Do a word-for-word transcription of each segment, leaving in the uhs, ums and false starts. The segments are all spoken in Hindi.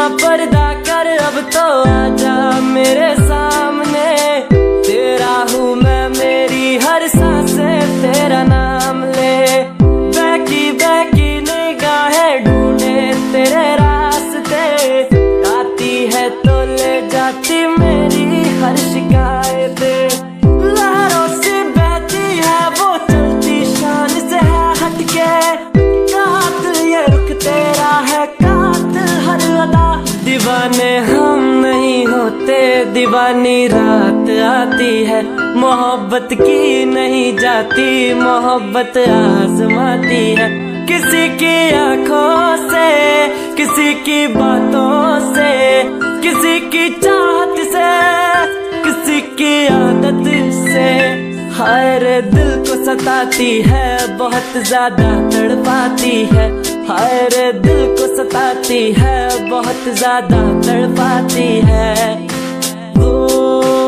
पर्दा कर अब तो आजा मेरे सामने। तेरा हूँ मैं, मेरी हर सांसें तेरा नाम ले। बहकी बहकी निगाहें ढूंढे तेरे रास्ते, आती है तो ले जाती मेरी हर शिकायतें। लहरों से बहती है वो चलती शान से है हटके, कातिल ये रुख तेरा है कातिल हर अदा। दीवाने हम नहीं होते, दीवानी रात आती है। मोहब्बत की नहीं जाती, मोहब्बत आजमाती है। किसी की आंखों से, किसी की बातों से, किसी की चाहत से, किसी की आदत से। हाय रे दिल को सताती है, बहुत ज्यादा तड़पाती है। हाय रे दिल को सताती है, बहुत ज्यादा तड़पाती है। ओ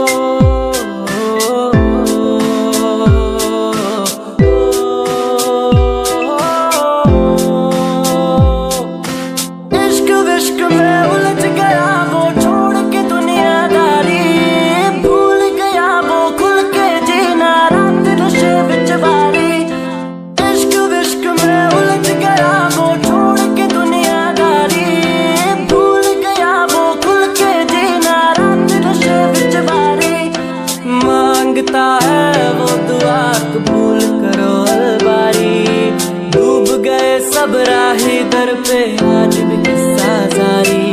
मांगता है वो दुआ कबूल करो अलबारी। डूब गए सब राही दर पे आज भी किस्सा जारी।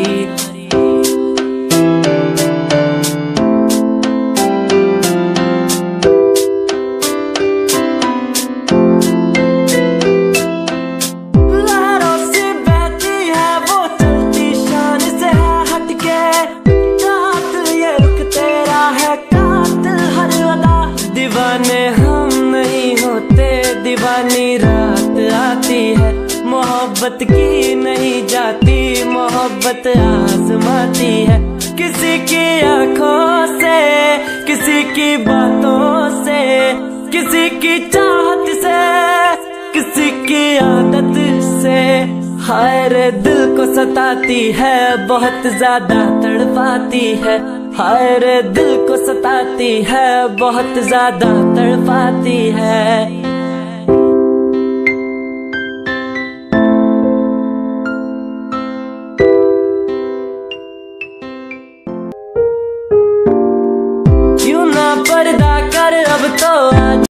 लहरों से बहती है वो चलती शान से है हटके, कातिल ये रुख तेरा है दीवाने हम नहीं होते, दीवानी रात आती है। मोहब्बत की नहीं जाती, मोहब्बत आजमाती है। किसी की आंखों से, किसी की बातों से, किसी की चाहत से, किसी की आदत से। हाय रे दिल को सताती है, बहुत ज्यादा तड़पाती है। हाय रे दिल को सताती है, बहुत ज्यादा तड़पाती है।